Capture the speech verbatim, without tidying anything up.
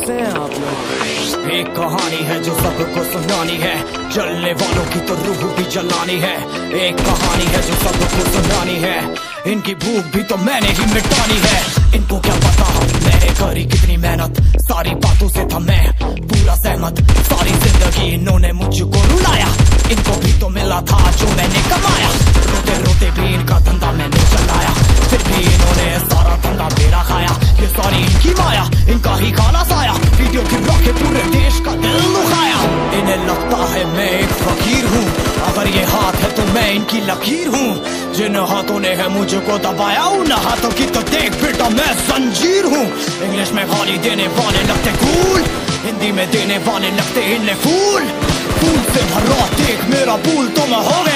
कैसे हैं आप लोग? एक कहानी है जो सबको सुनानी है, जलने वालों की तो रूह भी जलानी है। एक कहानी है जो सबको सुनानी है, इनकी भूख भी तो मैंने ही मिटानी है। इनको क्या पता मैंने करी कितनी मेहनत, सारी बातों से था मैं पूरा सहमत। सारी जिंदगी इन्होंने मुझको रुलाया, इनको भी तो मिला था जो मैंने कमाया। रोते रोते भी इनका धंधा मैंने चलाया, फिर भी इन्होंने सारा धंधा मेरा खाया। ये सारी इनकी माया, इनका ही काला साया, वीडियो गिरा के पूरे देश का दिल दुखाया। इन्हें लगता है मैं एक फकीर हूँ, अगर ये हाथ है तो मैं इनकी लकीर हूँ। जिन हाथों ने है मुझको दबाया, उन हाथों की तो देख बेटा मैं जंजीर हूँ। इंग्लिश में गाली देने वाले लगते कूल, हिंदी में देने वाले लगते इन्हें फूल। फूल से भरा देख मेरा फूल तो मैं हो गया